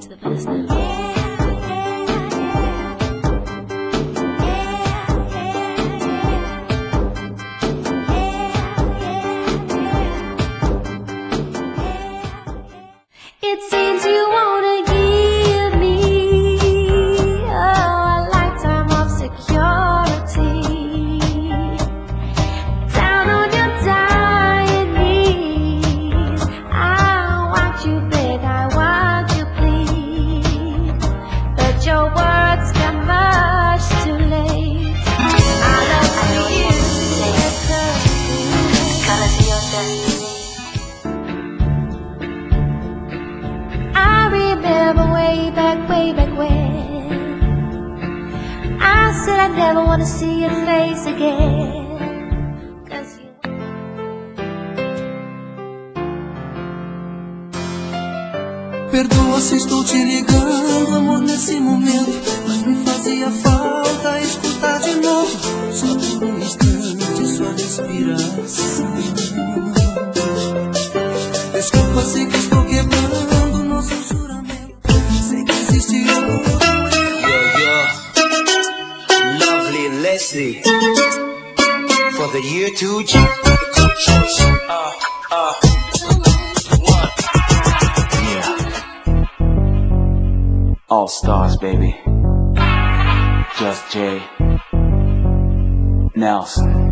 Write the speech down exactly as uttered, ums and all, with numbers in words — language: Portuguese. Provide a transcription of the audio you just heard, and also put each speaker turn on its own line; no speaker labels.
to the past now. It seems you wanna give me oh, a lifetime of security. Down on your dying knees, I want you beg, I want you plead, but your words come much too late. I love you, it's the colors of your destiny. Way back, way back when I said I never want to see your face again, 'cause you...
Perdoa se estou te ligando, amor, nesse momento, mas me fazia falta escutar de novo, só por um instante, sua respiração. Desculpa, sei que estou quebrando nosso juramento.
Leslie, for the year two. Uh, uh, one. Yeah. All stars, baby. Just Jay Nelson.